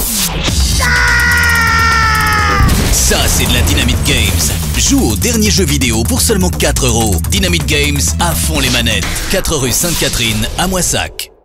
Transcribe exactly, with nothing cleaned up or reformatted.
Ça, c'est de la Dynamite Games. Joue au dernier jeu vidéo pour seulement quatre euros. Dynamite Games, à fond les manettes. quatre rue Sainte-Catherine, à Moissac.